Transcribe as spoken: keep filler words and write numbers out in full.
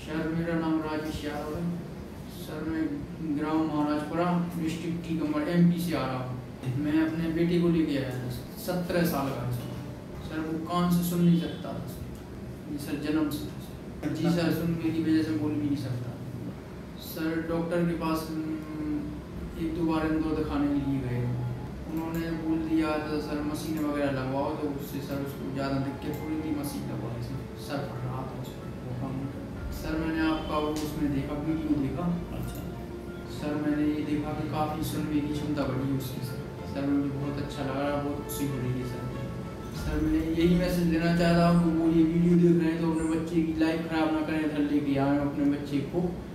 Sir मेरा नाम राजेश यादव है। सर मैं ग्राम महाराजपुरा डिस्ट्रिक्ट टीकमगढ़ एमपी से आ रहा हूँ। मैं अपने बेटे को लेके आया था, सत्रह साल का है सर। वो कान से सुन नहीं सकता था सर, जन्म से। जी सर, सुनने की वजह से बोल भी नहीं सकता सर। डॉक्टर के पास एक दो बार इंदौर दिखाने के लिए गए, उन्होंने बोल दिया था सर मशीन वगैरह लगवाओ, तो उससे सर उसको ज़्यादा दिक्कत हो रही थी। मशीन लगवाने से सर पड़ रहा था उसको। सर मैंने आपका वो उसमें देखा, वीडियो देखा। अच्छा सर, मैंने ये देखा कि काफ़ी सुनने की क्षमता बढ़ी है उसकी सर। सर मुझे बहुत अच्छा लग रहा है, बहुत खुशी हो रही है सर। सर मैं यही मैसेज देना चाहता हूँ कि वो ये वीडियो देख रहे हैं तो अपने बच्चे की लाइफ ख़राब ना करें, इधर लेके आए अपने बच्चे को।